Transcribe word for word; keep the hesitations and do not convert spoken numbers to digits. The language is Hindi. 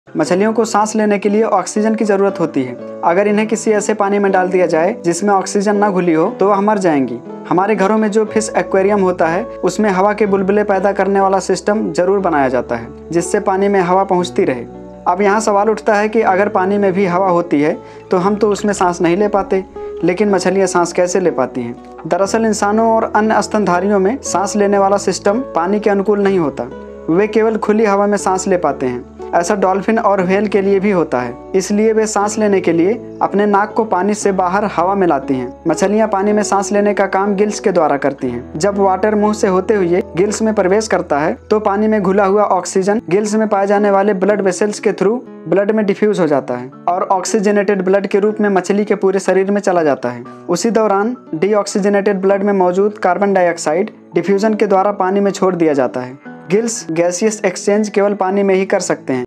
मछलियों को सांस लेने के लिए ऑक्सीजन की जरूरत होती है। अगर इन्हें किसी ऐसे पानी में डाल दिया जाए जिसमें ऑक्सीजन ना घुली हो तो वह मर जाएंगी। हमारे घरों में जो फिश एक्वेरियम होता है उसमें हवा के बुलबुले पैदा करने वाला सिस्टम जरूर बनाया जाता है जिससे पानी में हवा पहुंचती रहे। अब यहाँ सवाल उठता है कि अगर पानी में भी हवा होती है तो हम तो उसमें सांस नहीं ले पाते, लेकिन मछलियाँ सांस कैसे ले पाती हैं? दरअसल इंसानों और अन्य स्तनधारियों में सांस लेने वाला सिस्टम पानी के अनुकूल नहीं होता। वे केवल खुली हवा में सांस ले पाते हैं। ऐसा डॉल्फिन और व्हेल के लिए भी होता है, इसलिए वे सांस लेने के लिए अपने नाक को पानी से बाहर हवा में लाती हैं। मछलियां पानी में सांस लेने का काम गिल्स के द्वारा करती हैं। जब वाटर मुंह से होते हुए गिल्स में प्रवेश करता है तो पानी में घुला हुआ ऑक्सीजन गिल्स में पाए जाने वाले ब्लड वेसल्स के थ्रू ब्लड में डिफ्यूज हो जाता है और ऑक्सीजनेटेड ब्लड के रूप में मछली के पूरे शरीर में चला जाता है। उसी दौरान डीऑक्सीजनेटेड ब्लड में मौजूद कार्बन डाइऑक्साइड डिफ्यूजन के द्वारा पानी में छोड़ दिया जाता है। गिल्स गैसियस एक्सचेंज केवल पानी में ही कर सकते हैं।